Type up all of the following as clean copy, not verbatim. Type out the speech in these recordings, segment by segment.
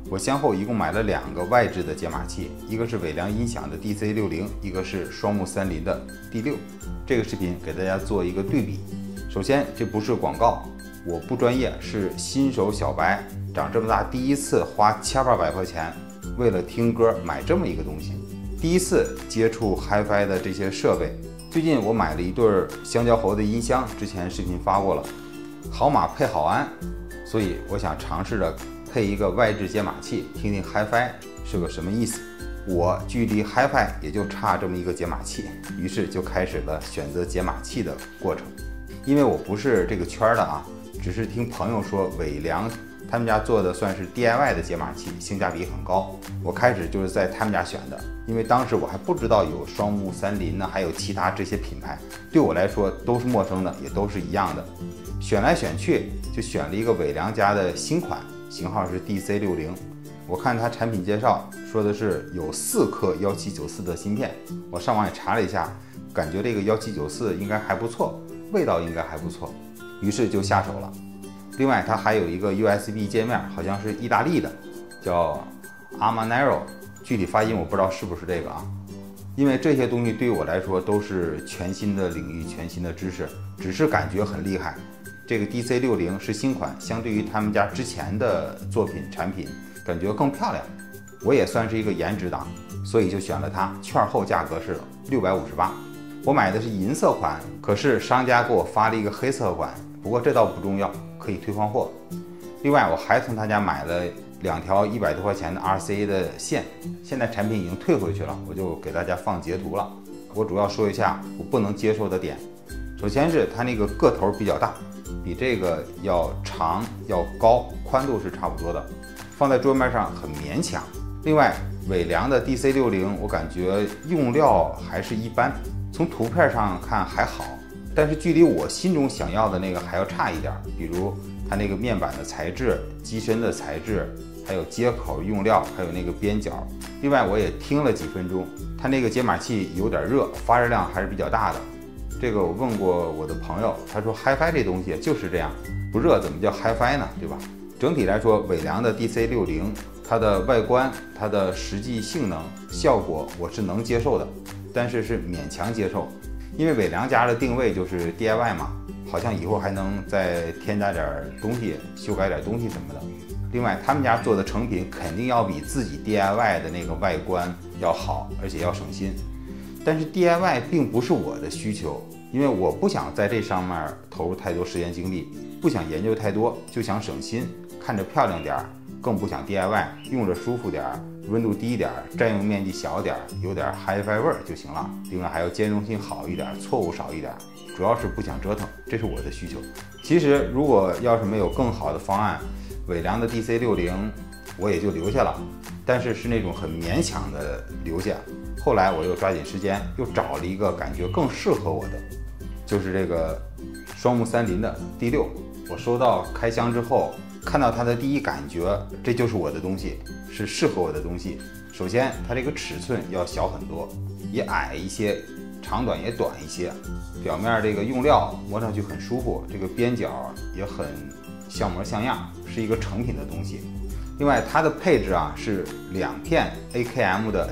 我先后一共买了2个外置的解码器，一个是伟良音响的 DC60，一个是双木森林的 D6。这个视频给大家做一个对比。首先，这不是广告，我不专业，是新手小白，长这么大第一次花1800块钱为了听歌买这么一个东西，第一次接触 HiFi 的这些设备。最近我买了一对香蕉猴的音箱，之前视频发过了，好马配好鞍，所以我想尝试着配一个外置解码器，听听 HiFi 是个什么意思。我距离 HiFi 也就差这么一个解码器，于是就开始了选择解码器的过程。因为我不是这个圈的啊，只是听朋友说伟良他们家做的算是 DIY 的解码器，性价比很高。我开始就是在他们家选的，因为当时我还不知道有双木森林呢，还有其他这些品牌，对我来说都是陌生的，也都是一样的。选来选去就选了一个伟良家的新款，型号是 DC60。我看它产品介绍说的是有4颗1794的芯片，我上网也查了一下，感觉这个1794应该还不错，味道应该还不错，于是就下手了。另外，它还有一个 USB 界面，好像是意大利的，叫 Amanero， 具体发音我不知道是不是这个啊。因为这些东西对于我来说都是全新的领域、全新的知识，只是感觉很厉害。这个 DC60是新款，相对于他们家之前的作品产品，感觉更漂亮。我也算是一个颜值党，所以就选了它。券后价格是658，我买的是银色款，可是商家给我发了一个黑色款，不过这倒不重要，可以退换货。另外，我还从他家买了2条100多块钱的 RCA 的线，现在产品已经退回去了，我就给大家放截图了。我主要说一下我不能接受的点。首先是它那个个头比较大，比这个要长要高，宽度是差不多的，放在桌面上很勉强。另外，伟良的 DC60我感觉用料还是一般，从图片上看还好，但是距离我心中想要的那个还要差一点。比如它那个面板的材质、机身的材质，还有接口用料，还有那个边角。另外我也听了几分钟，它那个解码器有点热，发热量还是比较大的。这个我问过我的朋友，他说 HiFi 这东西就是这样，不热怎么叫 HiFi 呢？对吧？整体来说，伟良的 DC60它的外观、它的实际性能、效果我是能接受的，但是是勉强接受。因为伟良家的定位就是 DIY 嘛，好像以后还能再添加点东西，修改点东西什么的。另外，他们家做的成品肯定要比自己 DIY 的那个外观要好，而且要省心。但是 DIY 并不是我的需求，因为我不想在这上面投入太多时间精力，不想研究太多，就想省心，看着漂亮点儿，更不想 DIY， 用着舒服点儿，温度低点儿，占用面积小点儿，有点 HiFi 味儿就行了。另外还要兼容性好一点，错误少一点，主要是不想折腾，这是我的需求。其实如果要是没有更好的方案，伟良的 DC60我也就留下了，但是是那种很勉强的留下。后来我又抓紧时间又找了一个感觉更适合我的，就是这个双木森林的 D6。我收到开箱之后，看到它的第一感觉，这就是我的东西，是适合我的东西。首先，它这个尺寸要小很多，也矮一些，长短也短一些。表面这个用料摸上去很舒服，这个边角也很像模像样，是一个成品的东西。另外，它的配置啊是2片 AKM 的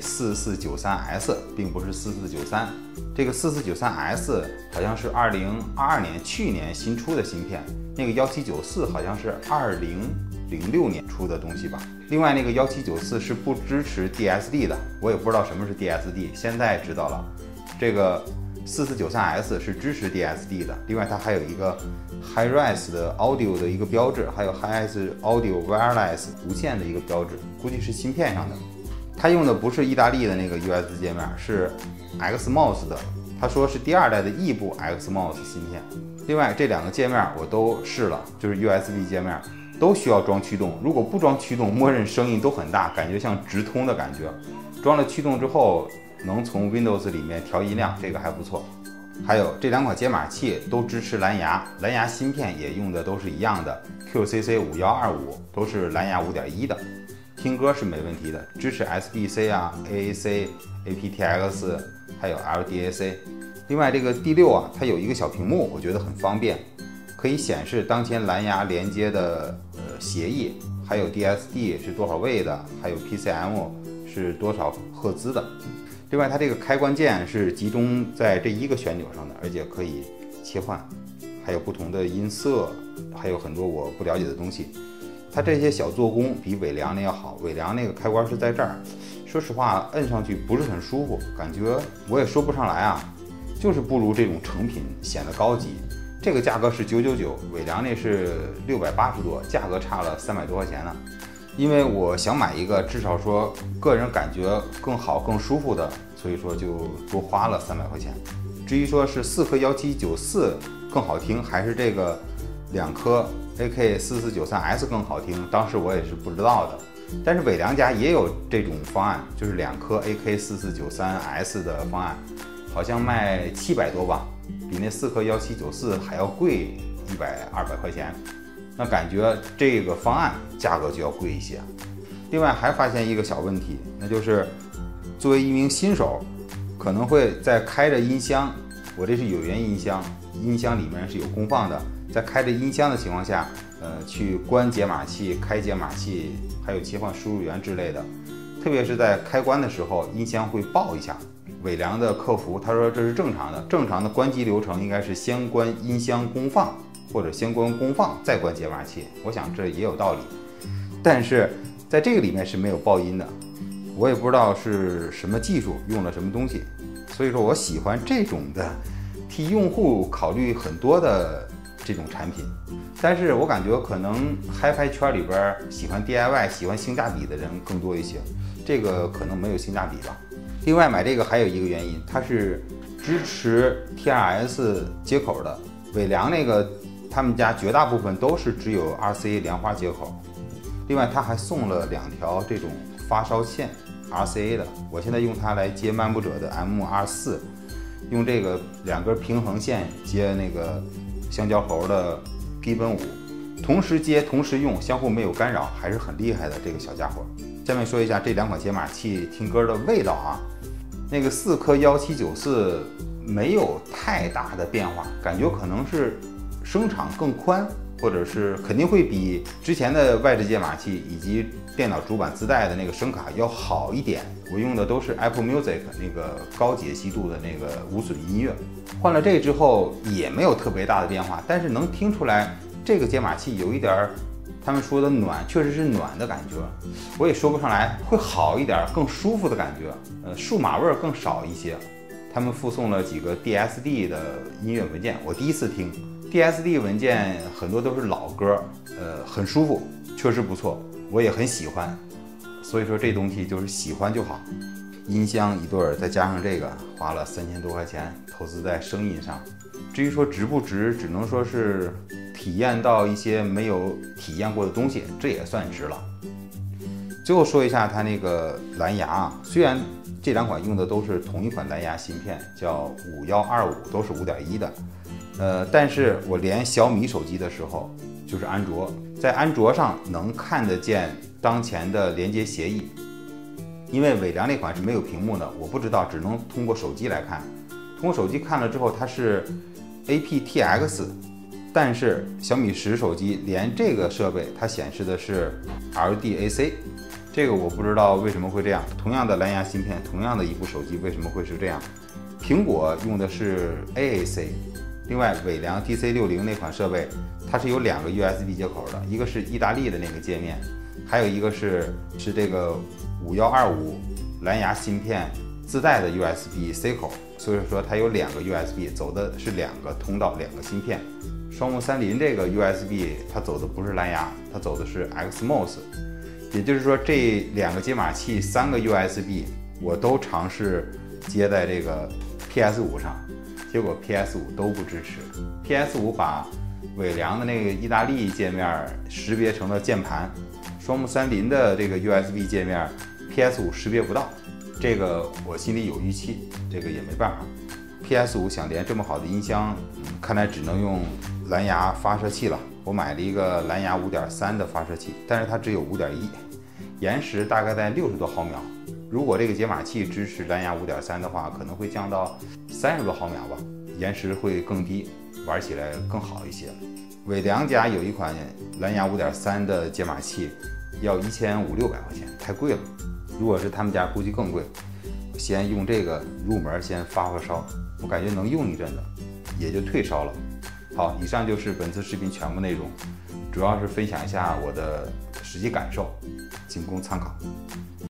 AK4493S， 并不是4493。这个4493S 好像是2022年去年新出的芯片，那个1794好像是2006年出的东西吧。另外那个1794是不支持 DSD 的，我也不知道什么是 DSD， 现在知道了。这个4493S 是支持 DSD 的。另外它还有一个 HiRes 的 Audio 的一个标志，还有 HiRes Audio Wireless 无线的一个标志，估计是芯片上的。它用的不是意大利的那个 USB 界面，是 XMOS 的，他说是第2代的异步 XMOS 芯片。另外这2个界面我都试了，就是 USB 界面都需要装驱动，如果不装驱动，默认声音都很大，感觉像直通的感觉。装了驱动之后，能从 Windows 里面调音量，这个还不错。还有这2款解码器都支持蓝牙，蓝牙芯片也用的都是一样的 QCC5125， 都是蓝牙5.1的，听歌是没问题的，支持 SBC 啊、AAC、aptX， 还有 LDAC。另外这个 D6啊，它有一个小屏幕，我觉得很方便，可以显示当前蓝牙连接的协议， 还有 DSD 是多少位的，还有 PCM 是多少赫兹的。另外，它这个开关键是集中在这一个旋钮上的，而且可以切换，还有不同的音色，还有很多我不了解的东西。它这些小做工比伟良那要好，伟良那个开关是在这儿，说实话摁上去不是很舒服，感觉我也说不上来啊，就是不如这种成品显得高级。这个价格是999，伟良那是680多，价格差了300多块钱呢。因为我想买一个至少说个人感觉更好更舒服的，所以说就多花了300块钱。至于说是4颗1794更好听，还是这个2颗 AK4493S 更好听，当时我也是不知道的。但是伟良家也有这种方案，就是2颗 AK4493S 的方案，好像卖700多吧，比那4颗1794还要贵100-200块钱。那感觉这个方案价格就要贵一些。另外还发现一个小问题，那就是作为一名新手，可能会在开着音箱，我这是有源音箱，音箱里面是有功放的，在开着音箱的情况下，去关解码器、开解码器，还有切换输入源之类的，特别是在开关的时候，音箱会爆一下。伟良的客服他说这是正常的，正常的关机流程应该是先关音箱功放，或者先关功放再关解码器，我想这也有道理。但是在这个里面是没有爆音的，我也不知道是什么技术，用了什么东西。所以说我喜欢这种的替用户考虑很多的这种产品。但是我感觉可能嗨拍圈里边喜欢 DIY 喜欢性价比的人更多一些，这个可能没有性价比吧。另外买这个还有一个原因，它是支持 TRS 接口的，伟良那个他们家绝大部分都是只有 RCA 莲花接口。另外他还送了2条这种发烧线 RCA 的，我现在用它来接漫步者的 M24， 用这个2根平衡线接那个香蕉猴的 P-5， 同时接同时用，相互没有干扰，还是很厉害的这个小家伙。下面说一下这2款解码器听歌的味道啊，那个4颗1794没有太大的变化，感觉可能是声场更宽，或者是肯定会比之前的外置解码器以及电脑主板自带的那个声卡要好一点。我用的都是 Apple Music 那个高解析度的那个无损音乐，换了这之后也没有特别大的变化，但是能听出来这个解码器有一点他们说的暖，确实是暖的感觉，我也说不上来，会好一点，更舒服的感觉，数码味更少一些。他们附送了几个 DSD 的音乐文件，我第一次听 DSD 文件，很多都是老歌，很舒服，确实不错，我也很喜欢。所以说这东西就是喜欢就好。音箱一对儿，再加上这个，花了3000多块钱，投资在声音上。至于说值不值，只能说是体验到一些没有体验过的东西，这也算值了。最后说一下它那个蓝牙啊，虽然这2款用的都是同一款蓝牙芯片，叫5125，都是5.1的，但是我连小米手机的时候，就是安卓，在安卓上能看得见当前的连接协议，因为伟良那款是没有屏幕的，我不知道，只能通过手机来看。通过手机看了之后，它是 aptX， 但是小米10手机连这个设备它显示的是 LDAC， 这个我不知道为什么会这样。同样的蓝牙芯片，同样的一部手机，为什么会是这样？苹果用的是 AAC， 另外伟良 DC60那款设备，它是有2个 USB 接口的，一个是意大利的那个界面，还有一个是这个5125蓝牙芯片自带的 USB-C 口，所以说它有2个 USB， 走的是2个通道，2个芯片。双木三菱这个 USB 它走的不是蓝牙，它走的是 XMOS， 也就是说这2个解码器3个 USB 我都尝试接在这个 PS5 上，结果 PS5 都不支持。PS5 把伟良的那个意大利界面识别成了键盘，双木三菱的这个 USB 界面 PS5 识别不到，这个我心里有预期，这个也没办法。PS5 想连这么好的音箱，看来只能用蓝牙发射器了。我买了一个蓝牙 5.3 的发射器，但是它只有 5.1， 延时大概在60多毫秒。如果这个解码器支持蓝牙 5.3 的话，可能会降到30多毫秒吧，延时会更低，玩起来更好一些。伟良家有一款蓝牙 5.3 的解码器， 要1500-1600块钱，太贵了。如果是他们家，估计更贵。我先用这个入门，先发烧，我感觉能用一阵子，也就退烧了。好，以上就是本次视频全部内容，主要是分享一下我的实际感受，仅供参考。